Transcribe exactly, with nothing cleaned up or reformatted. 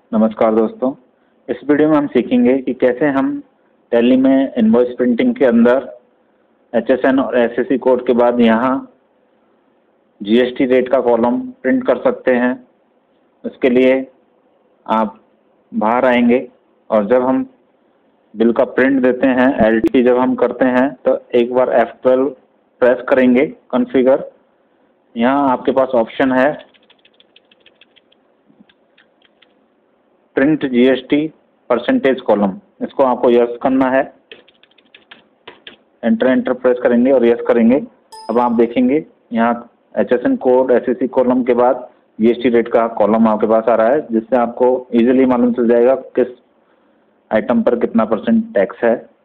नमस्कार दोस्तों, इस वीडियो में हम सीखेंगे कि कैसे हम टैली में इनवॉइस प्रिंटिंग के अंदर एच एस एन और एस एस सी कोड के बाद यहाँ जी एस टी रेट का कॉलम प्रिंट कर सकते हैं। उसके लिए आप बाहर आएंगे और जब हम बिल का प्रिंट देते हैं, एल टी जब हम करते हैं तो एक बार एफ ट्वेल्व प्रेस करेंगे, कॉन्फ़िगर। यहाँ आपके पास ऑप्शन है प्रिंट जीएसटी परसेंटेज कॉलम, इसको आपको यस करना है। एंटर एंटर प्रेस करेंगे और यस करेंगे। अब आप देखेंगे यहाँ H S N code S S C column के बाद जीएसटी रेट का कॉलम आपके पास आ रहा है, जिससे आपको इजीली मालूम चल जाएगा किस आइटम पर कितना परसेंट टैक्स है।